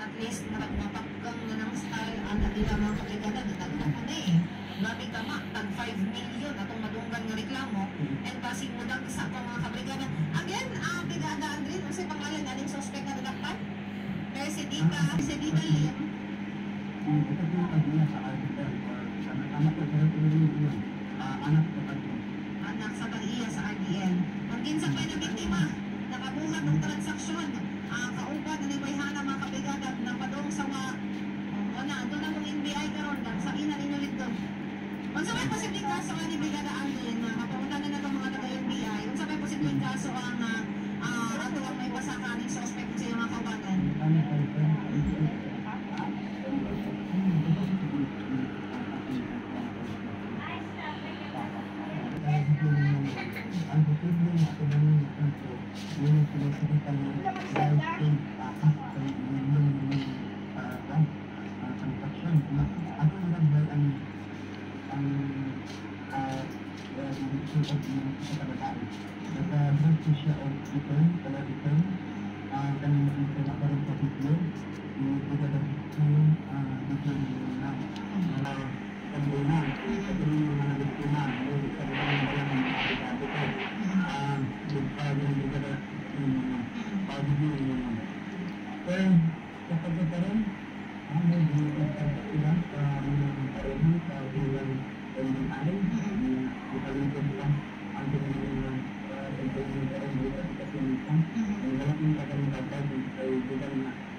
at least mapagkang na ng style ang nila mga kabrigada natagpo ko na eh. Grabe ka ma, tag 5 million atong madunggan nga reklamo and basig mo lang sa mga kabrigada. Again, brigada Andrin, kasi pangalan natin suspect na nadakpan? Presidita Lim. Ito po ang niya sa RDL or sa anak ko, pero yun, anak ko kanto. Anak sa Baliya sa RDL. Ang kinsa pa na biktima, nakabuhat ng transaksyon, kaupat na nibayhana mga kabrigada na padong sa mga, doon na mong NBI karon lang, sa ina ninyo dito. Kung sa may posibleng kaso ni Brigada Andrin, mapaunta na itong mga taga-NBI, kung sa may posibleng kaso ang ato ang may pasakaning suspect sa mga kaubatan. Ang posibleng ako na yung kanto, yung pinagsabitan ng dahil transaction. Ako nagdahil ang issue of yung katabatan. Nag-break siya of return, kanina dito na parang sa video, yung pagkakabito return na kanina, patuloy yung mga nagtuna, yung katabatan ng mga kapitado ko. Yung pagkakabito yung pero kapag karon ang may binigyan sila sa mga pareho sa bilang ay ipalitan nila ang pinagawang pagkakas ng parang dito sa kasinita ang malaking kagamitan ay bilang na